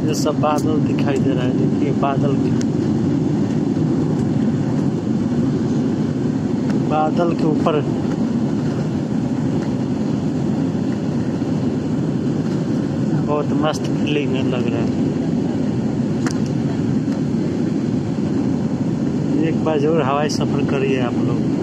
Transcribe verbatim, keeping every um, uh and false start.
ये सब बादल दिखाई दे रहा है, देखिए बादल बादल के ऊपर बहुत मस्त फीलिंग लग रहा है। एक बार जरूर हवाई सफर करिए आप लोग।